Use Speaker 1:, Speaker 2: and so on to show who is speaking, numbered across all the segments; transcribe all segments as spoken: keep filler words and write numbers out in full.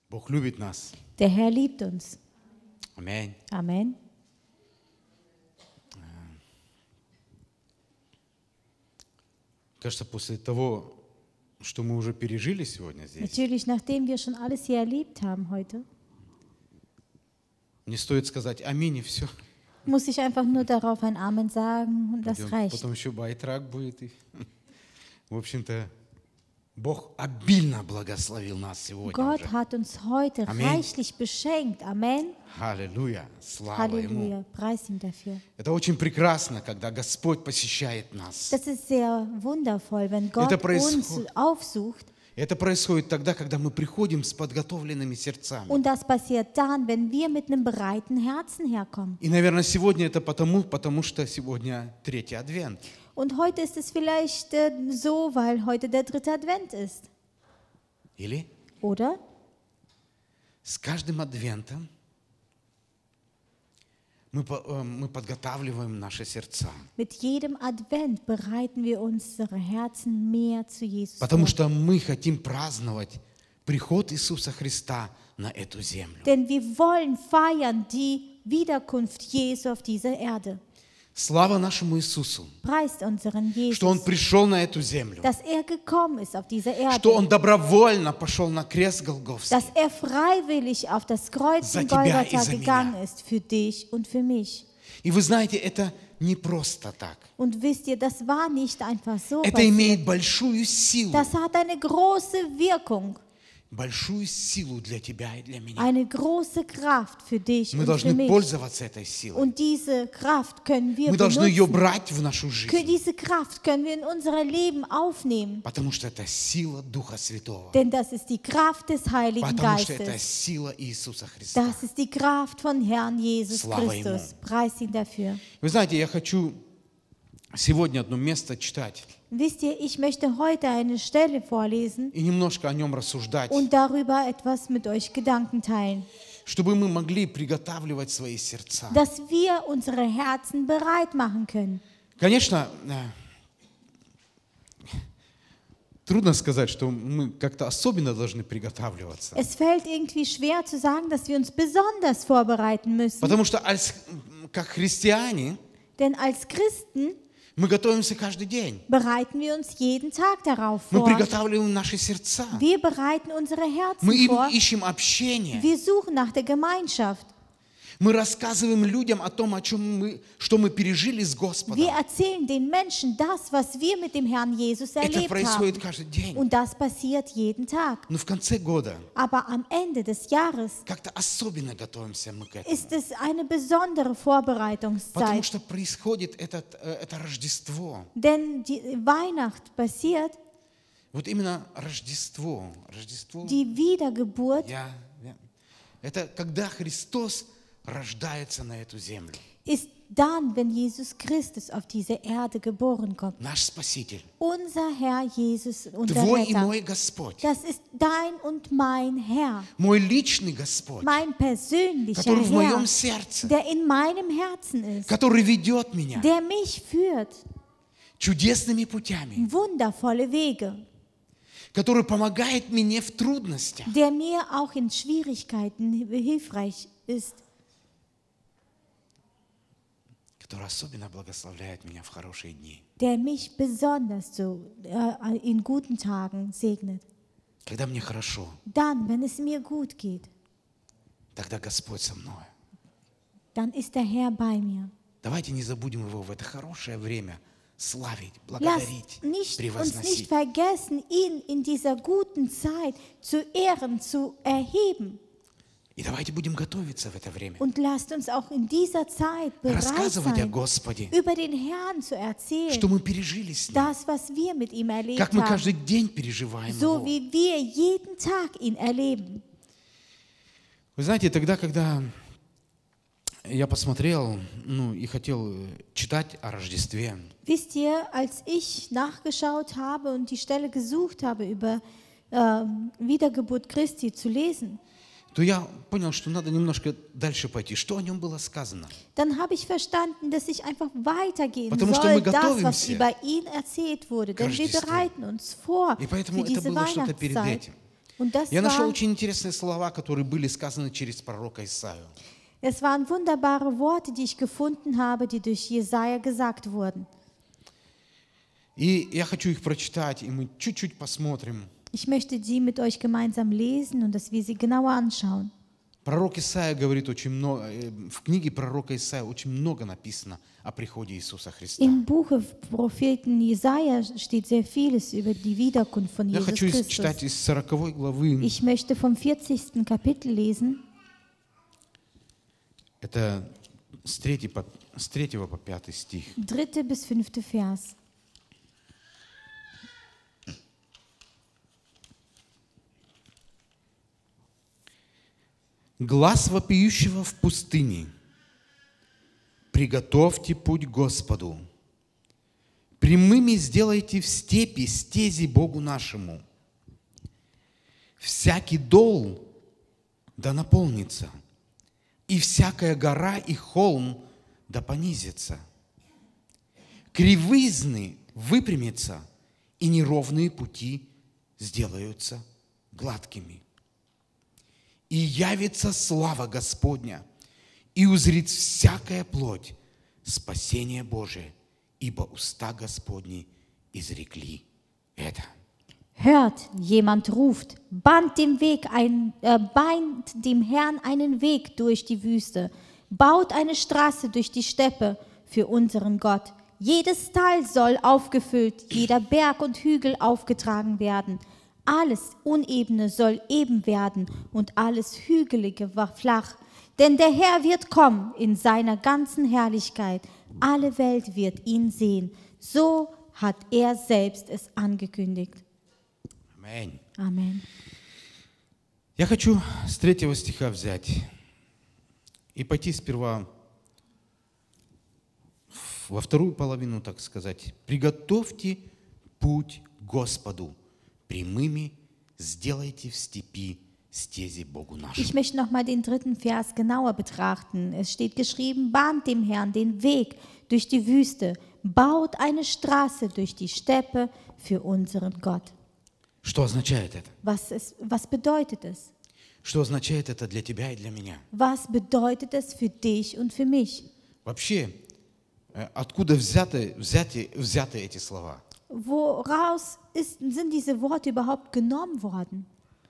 Speaker 1: Бог любит нас.
Speaker 2: Der Herr liebt uns.
Speaker 1: Аминь.
Speaker 2: Amen.
Speaker 1: Кажется, после того, что мы уже пережили сегодня здесь,
Speaker 2: Natürlich, nachdem wir schon alles hier erlebt haben heute,
Speaker 1: не стоит сказать аминь и все.
Speaker 2: muss ich einfach nur darauf ein Amen sagen und das
Speaker 1: Потом,
Speaker 2: reicht.
Speaker 1: потом еще байтрак будет. И, в общем-то, Бог обильно благословил нас сегодня
Speaker 2: Gott
Speaker 1: уже.
Speaker 2: hat uns heute
Speaker 1: Amen.
Speaker 2: reichlich beschenkt. Amen.
Speaker 1: Аллилуйя. Слава Ему.
Speaker 2: Halleluja. Preis ihm dafür.
Speaker 1: Это очень прекрасно, когда Господь посещает нас.
Speaker 2: Das ist sehr wundervoll, wenn Gott
Speaker 1: Это происход-
Speaker 2: uns aufsucht.
Speaker 1: Это происходит тогда, когда мы приходим с подготовленными сердцами.
Speaker 2: Und das passiert dann, wenn wir mit einem bereiten Herzen herkommen.
Speaker 1: И, наверное, сегодня это потому, потому что сегодня третий адвент.
Speaker 2: Und heute ist es vielleicht äh, so, weil heute der dritte Advent ist.
Speaker 1: Или
Speaker 2: Oder?
Speaker 1: с каждым адвентом мы, по- э, мы подготавливаем наши сердца.
Speaker 2: Mit jedem Advent bereiten wir unsere Herzen mehr zu Jesus
Speaker 1: Потому
Speaker 2: vor.
Speaker 1: что мы хотим праздновать приход Иисуса Христа на эту землю.
Speaker 2: Denn wir wollen feiern die Wiederkunft Jesu auf dieser Erde.
Speaker 1: Слава нашему Иисусу,
Speaker 2: Preist unseren
Speaker 1: что Он
Speaker 2: Jesus,
Speaker 1: пришел на эту землю,
Speaker 2: dass er gekommen ist auf diese
Speaker 1: что
Speaker 2: Erde,
Speaker 1: Он добровольно пошел на крест Голгофский.
Speaker 2: dass er freiwillig auf das Kreuz
Speaker 1: За
Speaker 2: in
Speaker 1: тебя и
Speaker 2: Golgatha
Speaker 1: за
Speaker 2: gegangen
Speaker 1: меня.
Speaker 2: ist, für dich und für mich.
Speaker 1: И вы знаете, это не просто так.
Speaker 2: Und wisst ihr, das war nicht einfach so
Speaker 1: Это
Speaker 2: passiert.
Speaker 1: имеет большую силу,
Speaker 2: Das hat eine große Wirkung,
Speaker 1: большую силу для тебя и для меня.
Speaker 2: eine große Kraft für dich
Speaker 1: Мы
Speaker 2: und für
Speaker 1: должны
Speaker 2: mich.
Speaker 1: пользоваться этой силой.
Speaker 2: Und diese Kraft können wir
Speaker 1: Мы должны ее
Speaker 2: benutzen.
Speaker 1: брать в нашу
Speaker 2: Kö-
Speaker 1: жизнь,
Speaker 2: Diese Kraft können wir in unser Leben aufnehmen,
Speaker 1: потому что это сила Духа Святого,
Speaker 2: denn das ist die Kraft des Heiligen
Speaker 1: потому что это
Speaker 2: Geistes.
Speaker 1: сила Иисуса Христа.
Speaker 2: Das ist die Kraft von Herrn Jesus
Speaker 1: Slava
Speaker 2: Christus. Preis ihn dafür.
Speaker 1: Вы знаете, я хочу сегодня одно место читать
Speaker 2: Wisst ihr, ich möchte heute eine Stelle vorlesen
Speaker 1: и немножко о нем рассуждать,
Speaker 2: und darüber etwas mit euch Gedanken teilen,
Speaker 1: чтобы мы могли приготавливать свои сердца.
Speaker 2: dass wir unsere Herzen bereit machen können.
Speaker 1: Конечно, э, трудно сказать, что мы как-то особенно должны приготавливаться,
Speaker 2: Es fällt irgendwie schwer zu sagen, dass wir uns besonders vorbereiten müssen,
Speaker 1: потому что als, как христиане
Speaker 2: denn als Christen
Speaker 1: мы готовимся каждый день.
Speaker 2: bereiten wir uns jeden Tag darauf
Speaker 1: Мы
Speaker 2: vor.
Speaker 1: приготавливаем наши сердца.
Speaker 2: Wir bereiten unsere
Speaker 1: Мы
Speaker 2: Herzen
Speaker 1: им
Speaker 2: vor.
Speaker 1: ищем общение.
Speaker 2: Wir suchen nach der Gemeinschaft.
Speaker 1: Мы рассказываем людям о том, о чем мы, что мы пережили с Господом.
Speaker 2: Wir erzählen den Menschen das, was wir mit dem Herrn Jesus
Speaker 1: Это
Speaker 2: erlebt
Speaker 1: происходит
Speaker 2: haben.
Speaker 1: каждый день.
Speaker 2: Und das passiert jeden Tag.
Speaker 1: Но в конце года
Speaker 2: Aber am Ende des Jahres
Speaker 1: как-то особенно готовимся мы к этому.
Speaker 2: ist es eine besondere
Speaker 1: Потому
Speaker 2: Vorbereitungszeit.
Speaker 1: что происходит этот, э, это Рождество.
Speaker 2: Denn die Weihnacht passiert,
Speaker 1: Вот именно Рождество. Рождество.
Speaker 2: die Wiedergeburt
Speaker 1: Я- я- Это когда Христос рождается на эту землю.
Speaker 2: ist dann, wenn Jesus Christus auf diese Erde geboren kommt.
Speaker 1: Наш Спаситель.
Speaker 2: Unser Herr Jesus, unser
Speaker 1: Твой и
Speaker 2: Retter.
Speaker 1: мой Господь.
Speaker 2: Das ist dein und mein Herr,
Speaker 1: Мой личный Господь,
Speaker 2: mein persönlicher
Speaker 1: который в моем
Speaker 2: Herr,
Speaker 1: сердце,
Speaker 2: der in meinem Herzen ist,
Speaker 1: который ведет меня
Speaker 2: der mich führt,
Speaker 1: чудесными путями,
Speaker 2: wundervolle Wege,
Speaker 1: который помогает мне в трудностях,
Speaker 2: der mir auch in Schwierigkeiten hilfreich ist,
Speaker 1: который особенно благословляет меня в хорошие дни.
Speaker 2: der mich besonders so äh, in guten Tagen segnet.
Speaker 1: Когда мне хорошо,
Speaker 2: Dann, wenn es mir gut geht,
Speaker 1: тогда Господь со мной.
Speaker 2: dann ist der Herr bei mir.
Speaker 1: Давайте не забудем Его в это хорошее время славить,
Speaker 2: Lasst
Speaker 1: благодарить,
Speaker 2: nicht, uns nicht
Speaker 1: превозносить.
Speaker 2: vergessen, ihn in dieser guten Zeit zu ehren, zu erheben.
Speaker 1: И давайте будем готовиться в это время.
Speaker 2: Und lasst uns auch in dieser Zeit bereit
Speaker 1: Рассказывать о
Speaker 2: sein,
Speaker 1: Господе,
Speaker 2: über den Herrn zu
Speaker 1: что
Speaker 2: erzählen,
Speaker 1: мы пережили с Ним,
Speaker 2: das, was wir mit ihm
Speaker 1: как
Speaker 2: erlebt
Speaker 1: мы
Speaker 2: haben,
Speaker 1: каждый день переживаем
Speaker 2: so
Speaker 1: Его.
Speaker 2: wie wir jeden Tag ihn erleben.
Speaker 1: Вы знаете, тогда, когда я посмотрел, ну, и хотел читать о Рождестве,
Speaker 2: Wisst ihr, als ich nachgeschaut habe und die Stelle gesucht habe, über ähm, Wiedergeburt Christi zu lesen,
Speaker 1: то я понял, что надо немножко дальше пойти. Что о нем было сказано?
Speaker 2: dann habe ich verstanden, dass ich einfach weitergehen
Speaker 1: Потому что
Speaker 2: soll,
Speaker 1: мы
Speaker 2: das, was
Speaker 1: готовимся
Speaker 2: über ihn erzählt wurde. Denn wir
Speaker 1: Рождеству.
Speaker 2: bereiten uns vor
Speaker 1: И
Speaker 2: für
Speaker 1: поэтому это
Speaker 2: diese
Speaker 1: было что-то перед
Speaker 2: Weihnachtszeit.
Speaker 1: этим.
Speaker 2: Und das
Speaker 1: Я нашел
Speaker 2: war,
Speaker 1: очень интересные слова, которые были сказаны через пророка Исаию.
Speaker 2: es waren wunderbare Worte, die ich gefunden habe, die durch Jesaja gesagt wurden.
Speaker 1: И я хочу их прочитать, и мы чуть-чуть посмотрим.
Speaker 2: Ich möchte sie mit euch gemeinsam lesen und dass wir sie genauer anschauen.
Speaker 1: Пророк Исаия говорит очень много, э, в книге пророка Исаия очень много написано о приходе Иисуса Христа.
Speaker 2: Im Buche Propheten Jesaja steht sehr vieles über die Wiederkunft von
Speaker 1: Я
Speaker 2: Jesus
Speaker 1: хочу
Speaker 2: Christus.
Speaker 1: читать из сороковой главы.
Speaker 2: Ich möchte vom vierzigsten Kapitel lesen.
Speaker 1: Это с, третьей по- с третьего по пятый стих.
Speaker 2: Dritte bis fünfte Vers.
Speaker 1: «Глас вопиющего в пустыне, приготовьте путь Господу, прямыми сделайте в степи стези Богу нашему. Всякий дол да наполнится, и всякая гора и холм да понизится. Кривизны выпрямятся, и неровные пути сделаются гладкими. И явится слава Господня, и узрит всякая плоть спасение Божие, ибо уста Господни изрекли это».
Speaker 2: Hört, jemand ruft, bahnt dem, Weg ein, äh, bahnt dem Herrn einen Weg durch die Wüste, baut eine Straße durch die Steppe für unseren Gott. Jedes Tal soll aufgefüllt, jeder Berg und Hügel aufgetragen werden. Alles Unebene soll eben werden und alles Hügelige war flach. Denn der Herr wird kommen in seiner ganzen Herrlichkeit. Alle Welt wird ihn sehen. So hat er selbst es angekündigt.
Speaker 1: Аминь.
Speaker 2: Amen.
Speaker 1: Я хочу с третьего стиха взять и пойти сперва во вторую половину, так сказать. «Приготовьте путь Господу, прямыми сделайте в степи стези Богу
Speaker 2: Ich
Speaker 1: нашему».
Speaker 2: möchte nochmal den dritten Vers genauer betrachten. Es steht geschrieben, bahnt dem Herrn den Weg durch die Wüste, baut eine Straße durch die Steppe für unseren Gott.
Speaker 1: Что означает это?
Speaker 2: Was, ist, was bedeutet es?
Speaker 1: Что означает это для тебя и для меня?
Speaker 2: Was bedeutet es für dich und für mich?
Speaker 1: Вообще, э, откуда взяты, взяты, взяты эти слова?
Speaker 2: Woraus ist, sind diese Worte überhaupt genommen worden?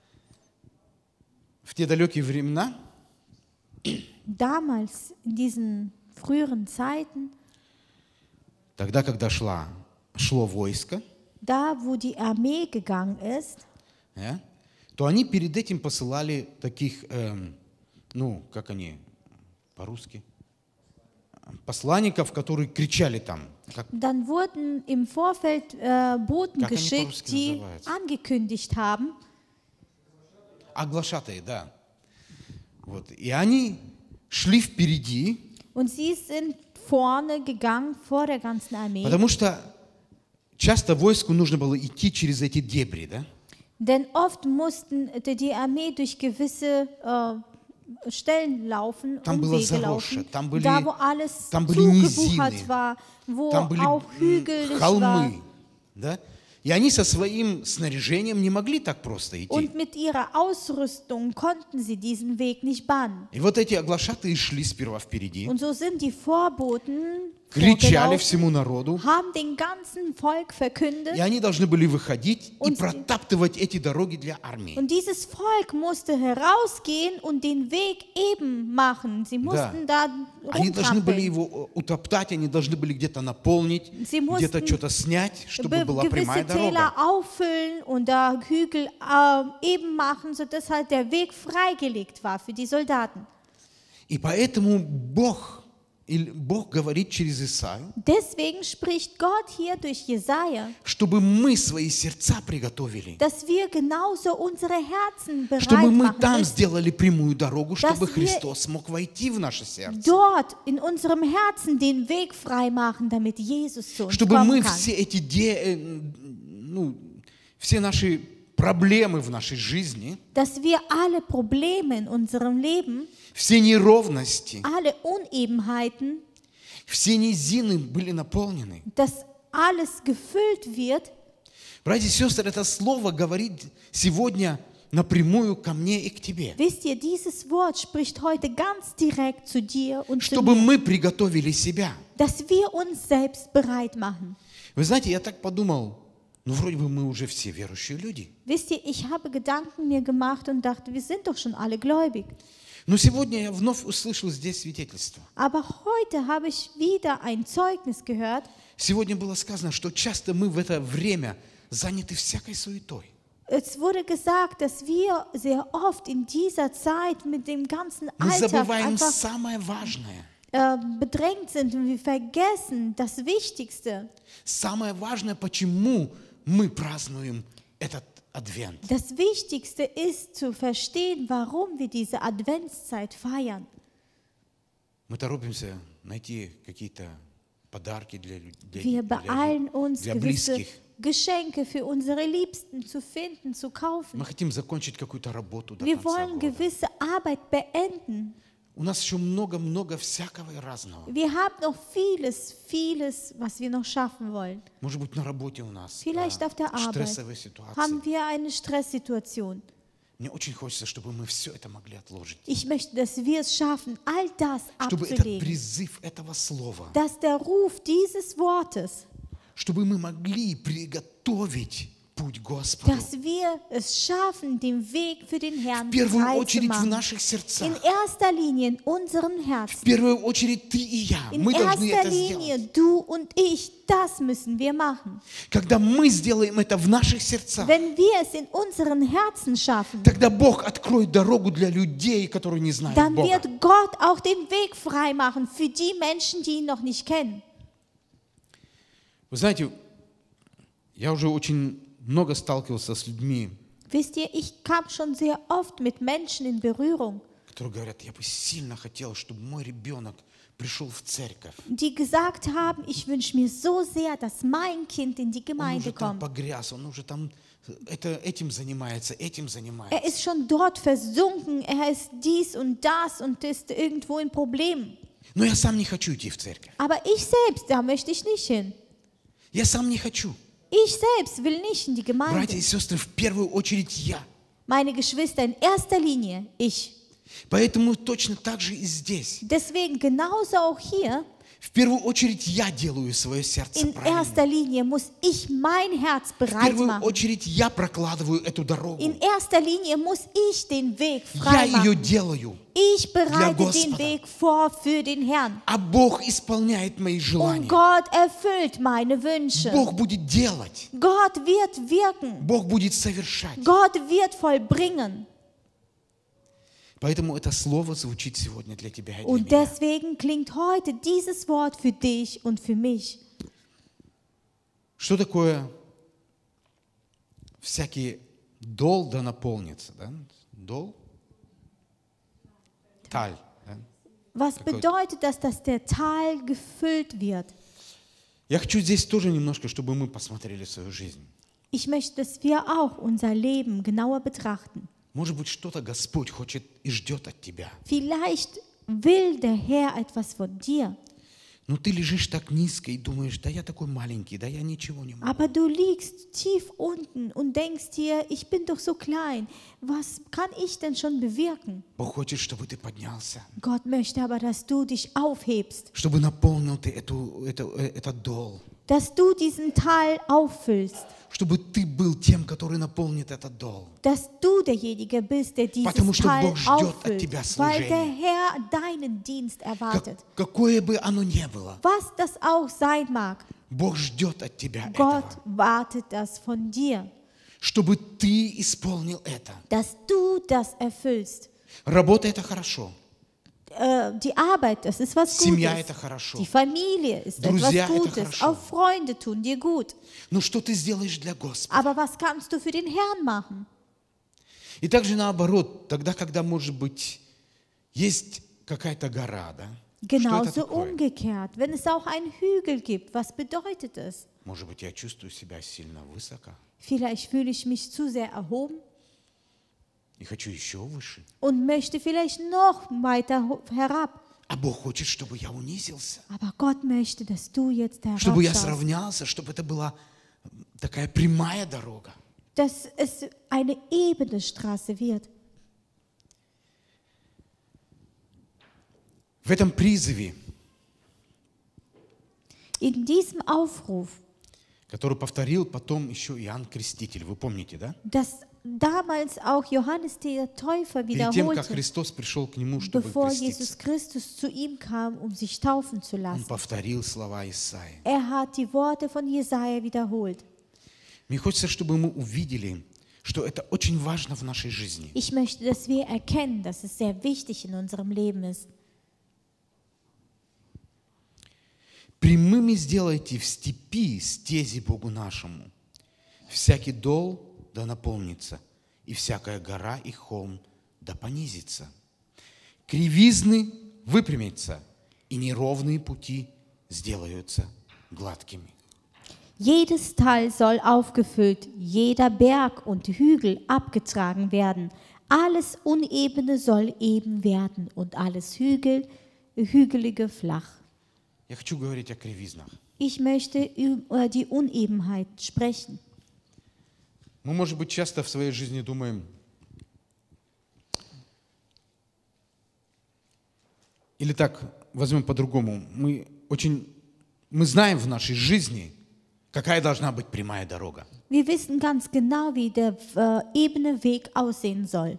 Speaker 1: В те далекие времена
Speaker 2: Damals, in diesen früheren Zeiten,
Speaker 1: тогда, когда шла, шло войско,
Speaker 2: da wo die Armee gegangen ist,
Speaker 1: э, то они перед этим посылали таких, эм, ну, как они по-русски, посланников, которые кричали там. Как,
Speaker 2: dann wurden im Vorfeld äh, Boten
Speaker 1: Как они
Speaker 2: geschickt,
Speaker 1: по-русски
Speaker 2: die
Speaker 1: называются?
Speaker 2: angekündigt haben.
Speaker 1: оглашатые, да. Вот. И они шли впереди,
Speaker 2: Und sie sind vorne gegangen vor der ganzen Armee.
Speaker 1: потому что часто войску нужно было идти через эти дебри, да?
Speaker 2: Denn oft mussten die die Armee durch gewisse äh, Stellen laufen,
Speaker 1: Там было
Speaker 2: Umwege
Speaker 1: заросше,
Speaker 2: laufen,
Speaker 1: там были,
Speaker 2: da wo alles
Speaker 1: там были
Speaker 2: zugebuchert
Speaker 1: низины,
Speaker 2: war, wo
Speaker 1: там были
Speaker 2: auch
Speaker 1: м,
Speaker 2: hügelig war.
Speaker 1: холмы, да? И они со своим снаряжением не могли так просто идти.
Speaker 2: Und mit ihrer Ausrüstung konnten sie diesen Weg nicht bahnen.
Speaker 1: И вот эти оглашатые шли сперва впереди,
Speaker 2: Und so sind die Vorboten
Speaker 1: кричали
Speaker 2: vorgelaufen,
Speaker 1: всему народу,
Speaker 2: haben den ganzen Volk verkündet.
Speaker 1: и они должны были выходить и
Speaker 2: Und-
Speaker 1: протаптывать эти дороги для армии.
Speaker 2: Und dieses Volk musste herausgehen und den Weg eben machen. Sie mussten da
Speaker 1: Они должны были
Speaker 2: rumtrampeln.
Speaker 1: его утоптать, они должны были где-то наполнить,
Speaker 2: Sie
Speaker 1: где-то
Speaker 2: mussten
Speaker 1: что-то снять, чтобы
Speaker 2: Be
Speaker 1: была прямая
Speaker 2: gewisse Täler
Speaker 1: дорога.
Speaker 2: auffüllen und da Hügel äh, eben machen, sodass halt der Weg freigelegt war für die Soldaten.
Speaker 1: И поэтому Бог, или Бог говорит через Исаию,
Speaker 2: Deswegen spricht Gott hier durch Jesaja,
Speaker 1: чтобы мы свои сердца приготовили,
Speaker 2: dass wir genauso unsere Herzen bereit
Speaker 1: чтобы мы
Speaker 2: machen,
Speaker 1: там
Speaker 2: ist,
Speaker 1: сделали прямую дорогу, чтобы
Speaker 2: wir-
Speaker 1: Христос мог войти в наше сердце.
Speaker 2: dort in unserem Herzen den Weg frei machen, damit Jesus zu uns
Speaker 1: Чтобы
Speaker 2: kommen
Speaker 1: мы
Speaker 2: kann.
Speaker 1: все эти, де, э, ну, все наши проблемы в нашей жизни,
Speaker 2: Dass wir alle Probleme in unserem Leben,
Speaker 1: все неровности,
Speaker 2: alle Unebenheiten,
Speaker 1: все низины были наполнены.
Speaker 2: dass alles gefüllt wird.
Speaker 1: Братья и сестры, это слово говорит сегодня напрямую ко мне и к тебе.
Speaker 2: Wisst ihr, dieses Wort spricht heute ganz direkt zu dir und zu
Speaker 1: Чтобы
Speaker 2: mir,
Speaker 1: мы приготовили себя.
Speaker 2: dass wir uns selbst bereit machen.
Speaker 1: Вы знаете, я так подумал, ну вроде бы мы уже все верующие люди.
Speaker 2: Wisst ihr, ich habe Gedanken mir gemacht und dachte, wir sind doch schon alle gläubig.
Speaker 1: Но сегодня я вновь услышал здесь свидетельство.
Speaker 2: Aber heute habe ich wieder ein Zeugnis gehört.
Speaker 1: Сегодня было сказано, что часто мы в это время заняты всякой суетой.
Speaker 2: Es wurde gesagt, dass wir sehr oft in dieser Zeit mit dem ganzen
Speaker 1: Мы
Speaker 2: Alltag
Speaker 1: забываем
Speaker 2: einfach
Speaker 1: самое важное.
Speaker 2: äh, bedrängt sind und wir vergessen das Wichtigste.
Speaker 1: Самое важное, почему мы празднуем этот Адвент.
Speaker 2: Das Wichtigste ist zu verstehen, warum wir diese Adventszeit feiern.
Speaker 1: Мы торопимся найти какие-то подарки для, лю- для,
Speaker 2: Wir
Speaker 1: для,
Speaker 2: beeilen uns,
Speaker 1: для
Speaker 2: gewisse
Speaker 1: близких.
Speaker 2: Geschenke für unsere Liebsten zu finden, zu kaufen.
Speaker 1: Мы хотим закончить какую-то работу до
Speaker 2: Wir
Speaker 1: конца
Speaker 2: wollen
Speaker 1: года.
Speaker 2: gewisse Arbeit beenden.
Speaker 1: У нас еще много-много всякого и разного.
Speaker 2: Wir haben noch vieles, vieles, was wir noch schaffen wollen.
Speaker 1: Может быть, на работе у нас
Speaker 2: Vielleicht
Speaker 1: а,
Speaker 2: auf der Arbeit
Speaker 1: стрессовые ситуации.
Speaker 2: haben wir eine Stresssituation.
Speaker 1: Мне очень хочется, чтобы мы все это могли отложить.
Speaker 2: Ich möchte, dass wir es schaffen, all das
Speaker 1: Чтобы этот
Speaker 2: abzulegen.
Speaker 1: призыв этого слова,
Speaker 2: Dass der Ruf dieses Wortes,
Speaker 1: чтобы мы могли приготовить путь Господу.
Speaker 2: dass wir es schaffen, den Weg für den Herrn
Speaker 1: В первую
Speaker 2: frei zu
Speaker 1: очередь в
Speaker 2: machen.
Speaker 1: наших
Speaker 2: In
Speaker 1: сердцах.
Speaker 2: erster Linie in unseren
Speaker 1: В
Speaker 2: Herzen.
Speaker 1: первую очередь ты и я.
Speaker 2: In
Speaker 1: Мы должны
Speaker 2: erster
Speaker 1: это
Speaker 2: Linie
Speaker 1: сделать.
Speaker 2: du und ich, das müssen wir machen.
Speaker 1: Когда мы сделаем это в наших сердцах,
Speaker 2: Wenn wir es in unseren Herzen schaffen,
Speaker 1: тогда Бог откроет дорогу для людей, которые не знают
Speaker 2: dann
Speaker 1: Бога.
Speaker 2: wird Gott auch den Weg frei machen für die Menschen, die ihn noch nicht kennen.
Speaker 1: Вы знаете, я уже очень много сталкивался с людьми,
Speaker 2: Wisst ihr, ich kam schon sehr oft mit Menschen in Berührung,
Speaker 1: которые говорят, я бы сильно хотел, чтобы мой ребенок пришел в церковь.
Speaker 2: die gesagt haben, ich wünsche mir so sehr, dass mein Kind in die
Speaker 1: Он
Speaker 2: Gemeinde
Speaker 1: уже там
Speaker 2: kommt.
Speaker 1: погряз, он уже там это, этим занимается, этим
Speaker 2: Er
Speaker 1: занимается.
Speaker 2: ist schon dort versunken, er ist dies und das und ist irgendwo in Problemen.
Speaker 1: Но я сам не хочу идти в церковь.
Speaker 2: Aber ich selbst, da möchte ich nicht hin.
Speaker 1: Я сам не хочу.
Speaker 2: Ich selbst will nicht in die
Speaker 1: Братья
Speaker 2: Gemeinde.
Speaker 1: и сестры, в первую очередь я.
Speaker 2: Meine Geschwister, in erster Linie ich.
Speaker 1: Поэтому точно так же и здесь.
Speaker 2: Deswegen genauso auch hier,
Speaker 1: В первую очередь я делаю свое сердце
Speaker 2: in
Speaker 1: правильным.
Speaker 2: erster Linie muss ich mein Herz
Speaker 1: В
Speaker 2: bereit
Speaker 1: первую
Speaker 2: machen.
Speaker 1: очередь я прокладываю эту дорогу.
Speaker 2: In erster Linie muss ich den Weg
Speaker 1: Я
Speaker 2: frei
Speaker 1: ее
Speaker 2: machen.
Speaker 1: делаю.
Speaker 2: Ich bereite
Speaker 1: Для
Speaker 2: den
Speaker 1: Господа.
Speaker 2: Weg vor für den Herrn.
Speaker 1: А Бог исполняет мои
Speaker 2: Und
Speaker 1: желания.
Speaker 2: Gott erfüllt meine Wünsche.
Speaker 1: Бог будет делать.
Speaker 2: Gott wird wirken.
Speaker 1: Бог будет совершать.
Speaker 2: Gott wird vollbringen.
Speaker 1: Поэтому это слово звучит сегодня для тебя и для
Speaker 2: Und
Speaker 1: меня.
Speaker 2: deswegen klingt heute dieses Wort für dich und für mich.
Speaker 1: Что такое всякий дол да наполнится? Да? Дол? Таль. Да?
Speaker 2: Was
Speaker 1: Какой-
Speaker 2: bedeutet das, dass der Tal gefüllt wird?
Speaker 1: Я хочу здесь тоже немножко, чтобы мы посмотрели свою жизнь.
Speaker 2: Ich möchte, dass wir auch unser Leben genauer betrachten.
Speaker 1: Может быть, что-то Господь хочет и ждет от тебя.
Speaker 2: Vielleicht will der Herr etwas von dir,
Speaker 1: Но ты лежишь так низко и думаешь, да я такой маленький, да я ничего не могу.
Speaker 2: aber du liegst tief unten und denkst dir, ich bin doch so klein, was kann ich denn schon bewirken?
Speaker 1: Бог хочет, чтобы ты поднялся,
Speaker 2: Gott möchte aber, dass du dich aufhebst,
Speaker 1: чтобы наполнил ты эту, эту, э, этот дол,
Speaker 2: dass du diesen Tal auffüllst,
Speaker 1: чтобы ты был тем, который наполнит этот дол.
Speaker 2: dass du derjenige bist, der
Speaker 1: Потому
Speaker 2: dieses
Speaker 1: что
Speaker 2: Tal
Speaker 1: Бог ждет от
Speaker 2: auffüllt,
Speaker 1: тебя
Speaker 2: weil der
Speaker 1: служение.
Speaker 2: Herr deinen Dienst
Speaker 1: Как-
Speaker 2: erwartet.
Speaker 1: какое бы оно ни было,
Speaker 2: Was das auch sein mag,
Speaker 1: Бог ждет от тебя
Speaker 2: Gott
Speaker 1: этого,
Speaker 2: wartet das von dir,
Speaker 1: чтобы ты исполнил это.
Speaker 2: dass du das erfüllst.
Speaker 1: Работа – это хорошо,
Speaker 2: Äh, die Arbeit, das ist was
Speaker 1: семья –
Speaker 2: Gutes.
Speaker 1: это хорошо.
Speaker 2: Die Familie ist
Speaker 1: Друзья,
Speaker 2: etwas
Speaker 1: это
Speaker 2: Gutes.
Speaker 1: хорошо.
Speaker 2: Auch Freunde tun dir gut.
Speaker 1: Но что ты сделаешь для Господа?
Speaker 2: Aber was kannst du für den Herrn machen?
Speaker 1: И также наоборот, тогда, когда, может быть, есть какая-то гора, да? Что это
Speaker 2: Genauso
Speaker 1: такое?
Speaker 2: umgekehrt, wenn es auch einen Hügel gibt, was bedeutet es?
Speaker 1: Может быть, я чувствую себя сильно высоко
Speaker 2: Vielleicht fühle ich mich zu sehr erhoben
Speaker 1: и хочу еще выше.
Speaker 2: und möchte vielleicht noch weiter ho- herab.
Speaker 1: А Бог хочет, чтобы я унизился,
Speaker 2: Aber Gott möchte, dass du jetzt
Speaker 1: чтобы я
Speaker 2: herabschaust,
Speaker 1: сравнялся, чтобы это была такая прямая дорога.
Speaker 2: dass es eine ebene Straße wird.
Speaker 1: В этом призыве,
Speaker 2: In diesem Aufruf,
Speaker 1: который повторил потом еще Иоанн Креститель, вы помните, да?
Speaker 2: dass damals auch Johannes der Täufer
Speaker 1: Перед тем, как
Speaker 2: wiederholte,
Speaker 1: Христос пришел к нему, чтобы
Speaker 2: bevor
Speaker 1: креститься,
Speaker 2: Jesus Christus zu ihm kam, um sich taufen zu
Speaker 1: он
Speaker 2: lassen.
Speaker 1: повторил слова Исаии.
Speaker 2: Er hat die Worte von Jesaja wiederholt.
Speaker 1: Мне хочется, чтобы мы увидели, что это очень важно в нашей жизни.
Speaker 2: Ich möchte, dass wir erkennen, dass es sehr wichtig in unserem Leben ist.
Speaker 1: Прямыми сделайте в степи стези Богу нашему. Всякий дол да наполнится, и всякая гора и холм да понизится. Кривизны выпрямятся, и неровные пути сделаются gladkими.
Speaker 2: Jedes Tal soll aufgefüllt, jeder Berg und Hügel abgetragen werden. Alles Unebene soll eben werden und alles Hügel, Hügelige flach.
Speaker 1: Я хочу говорить о кривизнах.
Speaker 2: Ich möchte über die Unebenheit sprechen.
Speaker 1: Мы, может быть, часто в своей жизни думаем, или так, возьмем по-другому, мы очень, мы знаем в нашей жизни, какая должна быть прямая дорога.
Speaker 2: Wir wissen ganz genau, wie der äh, ebene Weg aussehen soll.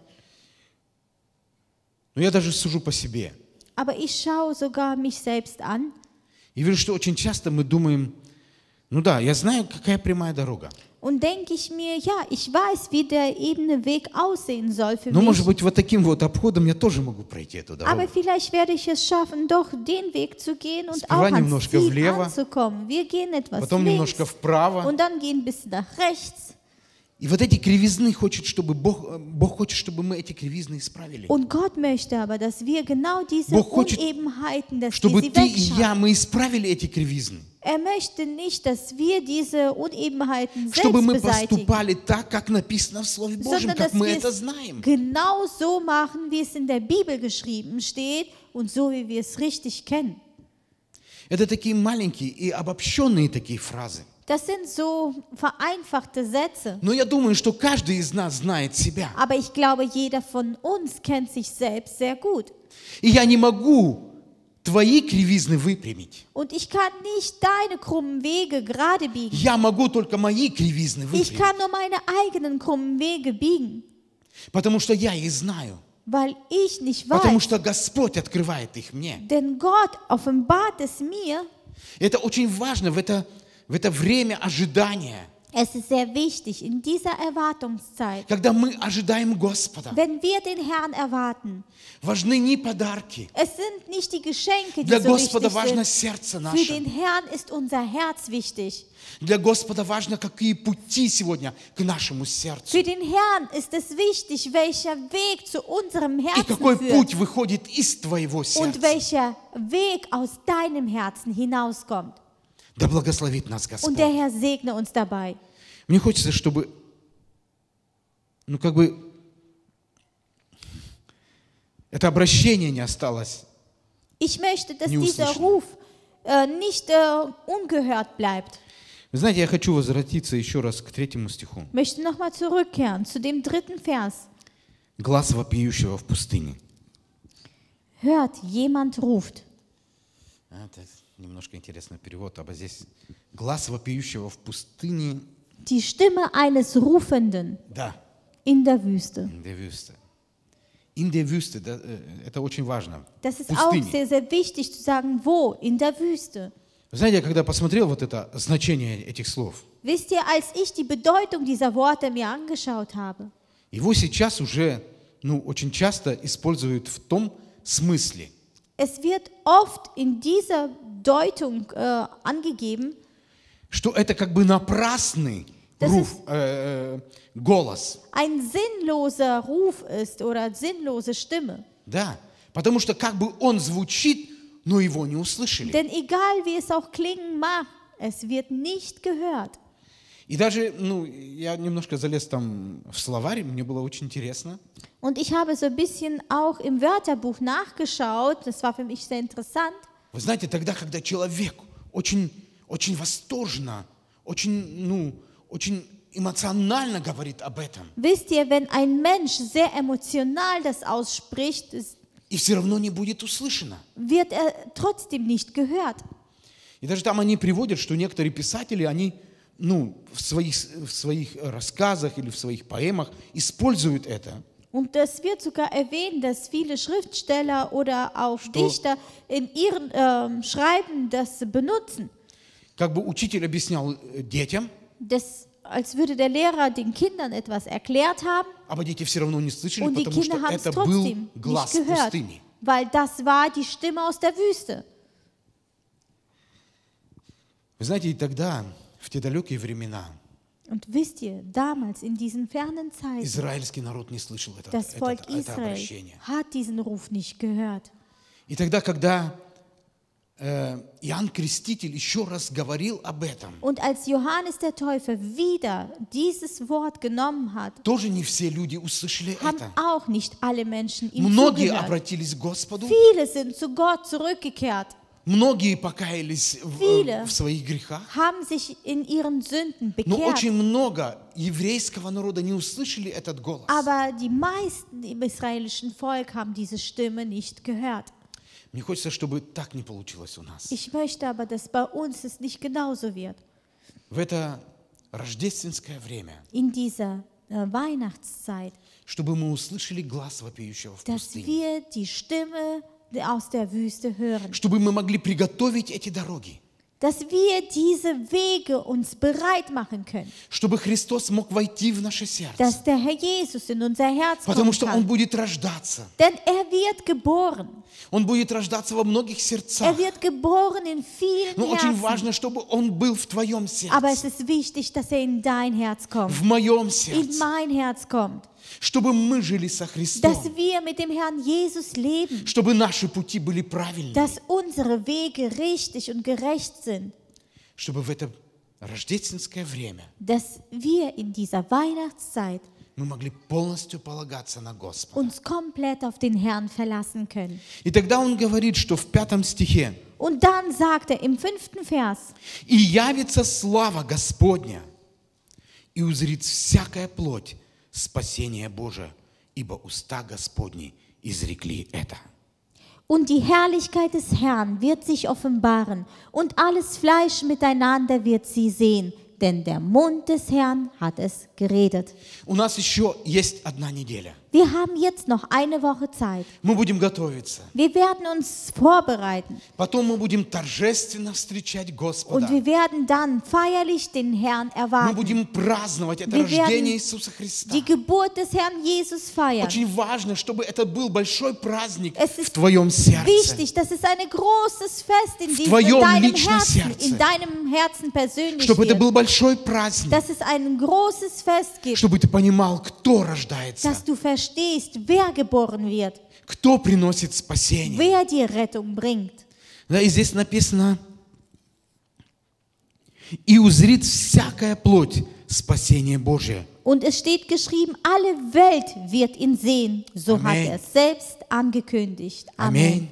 Speaker 1: Но я даже сужу по себе.
Speaker 2: Aber ich schaue sogar mich selbst an.
Speaker 1: И вижу, что очень часто мы думаем, ну да, я знаю, какая прямая дорога.
Speaker 2: Und denke ich mir, ja, ich weiß, wie der ebene Weg aussehen soll für
Speaker 1: Но,
Speaker 2: mich.
Speaker 1: может быть, вот таким вот обходом я тоже могу пройти эту
Speaker 2: Aber
Speaker 1: дорогу.
Speaker 2: vielleicht werde ich es schaffen, doch den Weg zu gehen und
Speaker 1: Сперва
Speaker 2: auch ans
Speaker 1: немножко
Speaker 2: Ziel
Speaker 1: влево,
Speaker 2: anzukommen. Wir gehen etwas
Speaker 1: Потом
Speaker 2: links
Speaker 1: немножко вправо.
Speaker 2: und dann gehen ein bisschen nach rechts.
Speaker 1: И вот эти кривизны хочет, чтобы Бог, Бог хочет, чтобы мы эти кривизны исправили.
Speaker 2: Und Gott möchte aber, dass wir genau diese
Speaker 1: Бог хочет,
Speaker 2: Unebenheiten, dass wir
Speaker 1: чтобы
Speaker 2: sie
Speaker 1: ты и я,
Speaker 2: wegschaffen.
Speaker 1: мы исправили эти кривизны.
Speaker 2: Er möchte nicht, dass wir diese Unebenheiten
Speaker 1: Чтобы
Speaker 2: selbst
Speaker 1: мы
Speaker 2: beseitigen,
Speaker 1: поступали так, как написано в Слове Божьем,
Speaker 2: sondern
Speaker 1: как
Speaker 2: dass
Speaker 1: мы
Speaker 2: wir
Speaker 1: это
Speaker 2: es
Speaker 1: знаем.
Speaker 2: genau so machen, wie es in der Bibel geschrieben steht und so, wie wir es richtig kennen.
Speaker 1: Это такие маленькие и обобщенные такие фразы.
Speaker 2: Das sind so vereinfachte Sätze.
Speaker 1: Но я думаю, что каждый из нас знает себя.
Speaker 2: Aber ich glaube, jeder von uns kennt sich selbst sehr gut.
Speaker 1: И я не могу твои кривизны выпрямить.
Speaker 2: Und ich kann nicht deine krummen Wege gerade biegen.
Speaker 1: Я могу только мои кривизны
Speaker 2: Ich
Speaker 1: выпрямить.
Speaker 2: kann nur meine eigenen krummen Wege biegen,
Speaker 1: Потому что я их знаю.
Speaker 2: weil ich nicht
Speaker 1: Потому
Speaker 2: weiß.
Speaker 1: что Господь открывает их мне.
Speaker 2: Denn Gott offenbart es mir.
Speaker 1: Это очень важно в это, в это время ожидания,
Speaker 2: Es ist sehr wichtig in dieser Erwartungszeit,
Speaker 1: когда мы ожидаем Господа.
Speaker 2: wenn wir den Herrn erwarten.
Speaker 1: Важны не подарки.
Speaker 2: Es sind nicht die Geschenke, die
Speaker 1: Для
Speaker 2: so
Speaker 1: Господа
Speaker 2: wichtig
Speaker 1: важно
Speaker 2: sind.
Speaker 1: сердце
Speaker 2: Für
Speaker 1: наше.
Speaker 2: den Herrn ist unser Herz wichtig.
Speaker 1: Для Господа важно, какие пути сегодня к нашему сердцу.
Speaker 2: Für den Herrn ist es wichtig, welcher Weg zu unserem
Speaker 1: И
Speaker 2: Herzen
Speaker 1: какой
Speaker 2: führt
Speaker 1: путь выходит из твоего
Speaker 2: und
Speaker 1: сердца.
Speaker 2: welcher Weg aus deinem Herzen hinauskommt.
Speaker 1: Да благословит нас
Speaker 2: Und
Speaker 1: Господь.
Speaker 2: der Herr segne uns dabei.
Speaker 1: Мне хочется, чтобы, ну как бы, это обращение не осталось.
Speaker 2: Ich möchte, dass
Speaker 1: Nie
Speaker 2: dieser
Speaker 1: usłyszane.
Speaker 2: Ruf äh, nicht äh, ungehört bleibt.
Speaker 1: Вы знаете, я хочу возвратиться еще раз к третьему стиху.
Speaker 2: Ich möchte nochmal zurückkehren zu dem dritten Vers.
Speaker 1: Глаз вопиющего в пустыне.
Speaker 2: Hört, jemand ruft.
Speaker 1: Это немножко интересный перевод, а здесь глаз вопиющего в пустыне.
Speaker 2: Die Stimme eines Rufenden
Speaker 1: Да,
Speaker 2: in der Wüste.
Speaker 1: in der Wüste. In der Wüste, да, э, это очень важно.
Speaker 2: Das ist
Speaker 1: В
Speaker 2: auch
Speaker 1: пустыне.
Speaker 2: sehr, sehr wichtig zu sagen, wo? In der Wüste.
Speaker 1: Вы знаете, я когда посмотрел вот это значение этих слов,
Speaker 2: Wisst ihr, als ich die Bedeutung dieser Worte mir angeschaut habe,
Speaker 1: его сейчас уже, ну, очень часто используют в том смысле,
Speaker 2: es wird oft in dieser Deutung äh, angegeben,
Speaker 1: что это как бы напрасный
Speaker 2: Das
Speaker 1: руф, э, э, голос.
Speaker 2: ein sinnloser Ruf ist oder sinnlose Stimme.
Speaker 1: Да, потому что как бы он звучит, но его не услышали.
Speaker 2: Denn egal wie es auch klingen mag, es wird nicht gehört.
Speaker 1: И даже, ну, я немножко залез там в словарь, мне было очень интересно.
Speaker 2: Und ich habe so ein bisschen auch im Wörterbuch nachgeschaut, das war für mich sehr interessant.
Speaker 1: Вы знаете, тогда, когда человек очень, очень восторженно, очень, ну, очень эмоционально говорит об этом,
Speaker 2: Wisst ihr, wenn ein Mensch sehr emotional das ausspricht, es
Speaker 1: и все равно не будет услышано.
Speaker 2: wird er trotzdem nicht gehört.
Speaker 1: И даже там они приводят, что некоторые писатели, они ну, в, своих, в своих рассказах или в своих поэмах используют это.
Speaker 2: Und es wird sogar erwähnt, dass viele Schriftsteller oder auch Dichter in ihren ähm, Schreiben das benutzen.
Speaker 1: Как бы учитель объяснял э, детям,
Speaker 2: Das, als würde der Lehrer den Kindern etwas erklärt haben
Speaker 1: aber дети все равно не слышали,
Speaker 2: und die
Speaker 1: потому что
Speaker 2: Kinder haben es
Speaker 1: это был
Speaker 2: trotzdem
Speaker 1: глаз
Speaker 2: nicht gehört,
Speaker 1: пустыни.
Speaker 2: weil das war die Stimme aus der Wüste.
Speaker 1: Вы знаете, и тогда, в те далекие времена,
Speaker 2: Und wisst ihr, damals in diesen fernen Zeiten,
Speaker 1: израильский народ не слышал это,
Speaker 2: das
Speaker 1: это,
Speaker 2: Volk
Speaker 1: это
Speaker 2: Israel
Speaker 1: обращение.
Speaker 2: hat diesen Ruf nicht gehört.
Speaker 1: И тогда, когда э, Иоанн Креститель еще раз говорил об этом,
Speaker 2: Und als Johannes der Täufer wieder dieses Wort genommen hat,
Speaker 1: тоже не все люди услышали
Speaker 2: haben
Speaker 1: это.
Speaker 2: auch nicht alle Menschen ihm
Speaker 1: Многие
Speaker 2: zugehört.
Speaker 1: обратились к Господу,
Speaker 2: Viele sind zu Gott zurückgekehrt,
Speaker 1: многие покаялись в,
Speaker 2: Viele
Speaker 1: в своих грехах,
Speaker 2: haben sich in ihren Sünden
Speaker 1: но
Speaker 2: bekehrt.
Speaker 1: очень много еврейского народа не услышали этот голос.
Speaker 2: Aber die meisten im israelischen Volk haben diese Stimme nicht gehört.
Speaker 1: Мне хочется, чтобы так не получилось у нас.
Speaker 2: Ich möchte aber, dass bei uns es nicht genauso wird.
Speaker 1: В это рождественское время,
Speaker 2: In dieser äh, Weihnachtszeit,
Speaker 1: чтобы мы услышали глаз вопиющего в
Speaker 2: dass
Speaker 1: пустыне,
Speaker 2: wir die Stimme aus der Wüste hören.
Speaker 1: чтобы мы могли приготовить эти дороги,
Speaker 2: Dass wir diese Wege uns bereit machen können.
Speaker 1: чтобы Христос мог войти в наше сердце,
Speaker 2: Dass der Herr Jesus in unser Herz
Speaker 1: потому
Speaker 2: kommen
Speaker 1: что Он
Speaker 2: kann.
Speaker 1: будет рождаться.
Speaker 2: Denn er wird geboren.
Speaker 1: Он будет рождаться во многих
Speaker 2: Er
Speaker 1: сердцах.
Speaker 2: wird geboren in vielen
Speaker 1: Но очень
Speaker 2: Herzen.
Speaker 1: важно, чтобы Он был в твоем
Speaker 2: Aber es
Speaker 1: сердце,
Speaker 2: ist wichtig, dass er in dein Herz kommt.
Speaker 1: в моем
Speaker 2: In
Speaker 1: сердце,
Speaker 2: mein Herz kommt.
Speaker 1: чтобы мы жили со
Speaker 2: Dass
Speaker 1: Христом,
Speaker 2: wir mit dem Herrn Jesus leben.
Speaker 1: чтобы наши пути были правильными,
Speaker 2: Dass unsere Wege richtig und gerecht sind.
Speaker 1: чтобы в это рождественское время
Speaker 2: Dass wir in dieser Weihnachtszeit
Speaker 1: мы могли полностью полагаться на Господа.
Speaker 2: uns komplett auf den Herrn verlassen können.
Speaker 1: И тогда он говорит, что в пятом стихе
Speaker 2: Und dann sagt er im fünften Vers,
Speaker 1: «И явится слава Господня, и узрит всякая плоть спасение Божие, ибо уста Господни изрекли это».
Speaker 2: und die Herrlichkeit des Herrn wird sich offenbaren, und alles Fleisch miteinander wird sie sehen, denn der Mund des Herrn hat es geredet.
Speaker 1: У нас еще есть одна неделя.
Speaker 2: Wir haben jetzt noch eine Woche Zeit.
Speaker 1: Мы будем готовиться.
Speaker 2: Wir werden uns vorbereiten
Speaker 1: Потом мы будем торжественно встречать Господа.
Speaker 2: und wir werden dann feierlich den Herrn
Speaker 1: Мы
Speaker 2: erwarten,
Speaker 1: будем праздновать это
Speaker 2: Wir
Speaker 1: рождение
Speaker 2: werden
Speaker 1: Иисуса Христа.
Speaker 2: die Geburt des Herrn Jesus feiern.
Speaker 1: Очень важно, чтобы это был большой праздник
Speaker 2: Es
Speaker 1: в
Speaker 2: ist
Speaker 1: твоем сердце.
Speaker 2: Wichtig, das ist ein großes Fest in, diesem, in
Speaker 1: твоем
Speaker 2: deinem
Speaker 1: личном
Speaker 2: Herzen,
Speaker 1: сердце.
Speaker 2: in deinem Herzen persönlich
Speaker 1: Чтобы это
Speaker 2: wird.
Speaker 1: был большой праздник.
Speaker 2: Dass es ein großes Fest gibt,
Speaker 1: Чтобы ты понимал, кто рождается,
Speaker 2: dass du verstehst, wer geboren wird,
Speaker 1: кто приносит спасение.
Speaker 2: wer die Rettung bringt.
Speaker 1: Да, и здесь написано, и узрит всякая плоть спасение Божие.
Speaker 2: Und es steht geschrieben, alle Welt wird ihn sehen. So
Speaker 1: Amen.
Speaker 2: hat er es selbst angekündigt. Amen.
Speaker 1: Аминь.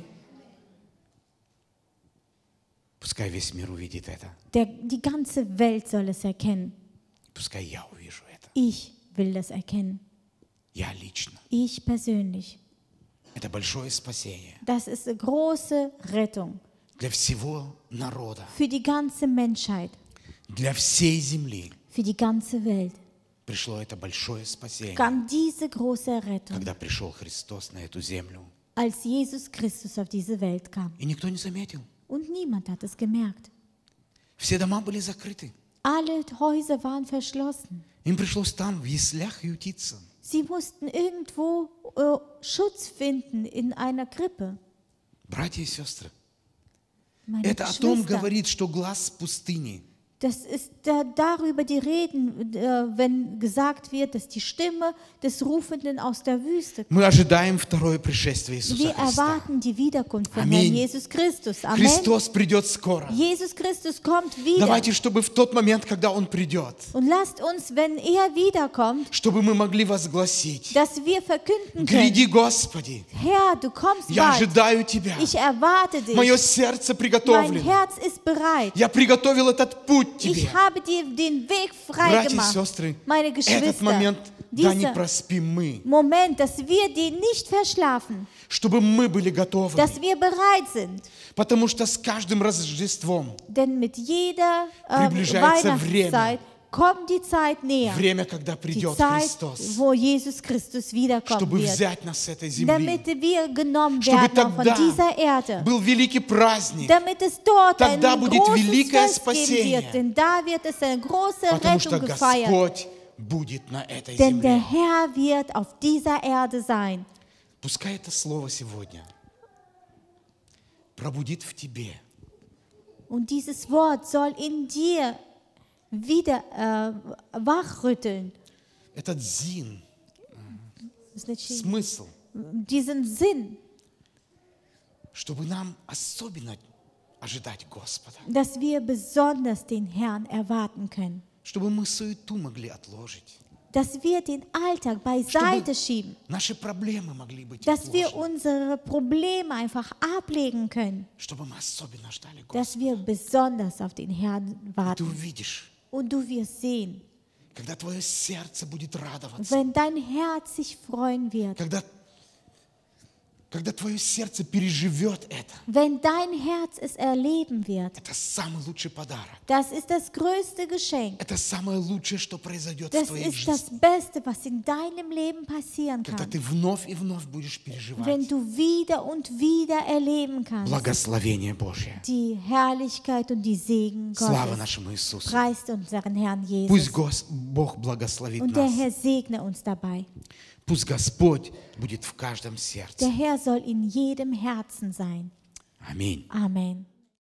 Speaker 1: Пускай весь мир увидит это.
Speaker 2: Der, die ganze Welt soll es erkennen.
Speaker 1: Пускай я увижу это.
Speaker 2: Ich will das erkennen.
Speaker 1: Я лично.
Speaker 2: Ich persönlich.
Speaker 1: Это большое спасение
Speaker 2: Das ist eine große Rettung
Speaker 1: для всего народа,
Speaker 2: für die ganze Menschheit,
Speaker 1: для всей земли.
Speaker 2: für die ganze Welt.
Speaker 1: Пришло это большое спасение,
Speaker 2: Kann diese große Rettung,
Speaker 1: когда пришел Христос на эту землю.
Speaker 2: als Jesus Christus auf diese Welt kam.
Speaker 1: И никто не заметил.
Speaker 2: Und niemand hat es gemerkt.
Speaker 1: Все дома были закрыты.
Speaker 2: Alle Häuser waren verschlossen.
Speaker 1: Им пришлось там, в яслях, ютиться.
Speaker 2: Sie mussten irgendwo äh, Schutz finden in einer Krippe.
Speaker 1: Братья и сестры,
Speaker 2: Meine
Speaker 1: это о том
Speaker 2: Geschwister,
Speaker 1: говорит, что глаз пустыни
Speaker 2: das ist da, darüber die Reden, äh, wenn gesagt wird, dass die Stimme des Rufenden aus der Wüste kommt.
Speaker 1: Мы ожидаем второе пришествие Иисуса
Speaker 2: Wir
Speaker 1: Христа.
Speaker 2: erwarten die Wiederkunft von
Speaker 1: Amen.
Speaker 2: Herrn Jesus Christus. Amen.
Speaker 1: Христос придет скоро.
Speaker 2: Jesus Christus kommt wieder.
Speaker 1: Давайте, чтобы в тот момент, когда Он придет,
Speaker 2: Und lasst uns, wenn er wiederkommt,
Speaker 1: чтобы мы могли возгласить:
Speaker 2: dass wir verkünden können,
Speaker 1: «Гряди, Господи,
Speaker 2: Herr, du kommst
Speaker 1: я
Speaker 2: bald.
Speaker 1: ожидаю Тебя.
Speaker 2: Ich erwarte dich.
Speaker 1: Мое сердце
Speaker 2: Mein
Speaker 1: приготовлено.
Speaker 2: Herz ist bereit.
Speaker 1: Я приготовил этот путь путь тебе.
Speaker 2: Ich habe dir den Weg frei
Speaker 1: Братья и
Speaker 2: gemacht.
Speaker 1: сестры,
Speaker 2: Meine
Speaker 1: этот
Speaker 2: Geschwister,
Speaker 1: момент, да не
Speaker 2: dieser
Speaker 1: проспим мы,
Speaker 2: Moment, dass wir den nicht verschlafen,
Speaker 1: чтобы мы были готовы.
Speaker 2: dass wir bereit sind.
Speaker 1: Потому что с каждым Рождеством,
Speaker 2: Denn mit jeder äh,
Speaker 1: Приближается
Speaker 2: Weihnachtszeit kommt die Zeit näher.
Speaker 1: время, когда
Speaker 2: Die
Speaker 1: придет
Speaker 2: Zeit,
Speaker 1: Христос,
Speaker 2: wo Jesus Christus wiederkommen
Speaker 1: чтобы
Speaker 2: wird.
Speaker 1: взять нас с этой земли,
Speaker 2: Damit wir genommen
Speaker 1: чтобы
Speaker 2: werden auch von
Speaker 1: тогда
Speaker 2: dieser Erde.
Speaker 1: был великий праздник,
Speaker 2: Damit es dort ein
Speaker 1: Тогда будет
Speaker 2: großes
Speaker 1: великое
Speaker 2: Fest geben
Speaker 1: спасение.
Speaker 2: wird. Denn da wird es eine große
Speaker 1: потому что
Speaker 2: Rettung gefeiert.
Speaker 1: Господь будет на этой
Speaker 2: Denn der
Speaker 1: земле.
Speaker 2: Herr wird auf dieser Erde sein.
Speaker 1: Пускай это слово сегодня пробудит в тебе
Speaker 2: Und dieses Wort soll in dir wieder äh, wachrütteln.
Speaker 1: этот зин,
Speaker 2: Значит,
Speaker 1: смысл,
Speaker 2: diesen Sinn,
Speaker 1: чтобы нам особенно ожидать Господа,
Speaker 2: dass wir besonders den Herrn erwarten können.
Speaker 1: чтобы мы суету могли отложить,
Speaker 2: Dass wir den Alltag beiseite schieben.
Speaker 1: наши проблемы могли быть
Speaker 2: Dass wir
Speaker 1: отложены,
Speaker 2: unsere Probleme einfach ablegen können.
Speaker 1: чтобы мы особенно ждали
Speaker 2: Dass
Speaker 1: Господа.
Speaker 2: wir besonders auf den Herrn
Speaker 1: Ты
Speaker 2: warten.
Speaker 1: увидишь,
Speaker 2: Und du wirst sehen,
Speaker 1: когда твое сердце будет радоваться,
Speaker 2: wenn dein Herz sich freuen wird,
Speaker 1: когда, когда твое сердце переживет это,
Speaker 2: wenn dein Herz es erleben wird.
Speaker 1: это самый лучший подарок.
Speaker 2: Das ist das größte Geschenk.
Speaker 1: Это самое лучшее, что произойдет в
Speaker 2: Das
Speaker 1: твоей
Speaker 2: ist das
Speaker 1: жизни.
Speaker 2: Beste, was in deinem Leben passieren
Speaker 1: Когда
Speaker 2: kann.
Speaker 1: ты вновь и вновь будешь
Speaker 2: Wenn
Speaker 1: переживать
Speaker 2: du wieder und wieder erleben kannst,
Speaker 1: благословение Божье.
Speaker 2: die Herrlichkeit und die Segen
Speaker 1: Слава
Speaker 2: Gottes.
Speaker 1: нашему Иисусу.
Speaker 2: Preist unseren Herrn
Speaker 1: Пусть
Speaker 2: Jesus.
Speaker 1: Гос- Бог благословит
Speaker 2: Und der
Speaker 1: нас.
Speaker 2: Herr segne uns dabei.
Speaker 1: Пусть Господь будет в каждом
Speaker 2: Der
Speaker 1: сердце.
Speaker 2: Herr soll in jedem Herzen sein.
Speaker 1: Аминь.
Speaker 2: Amen.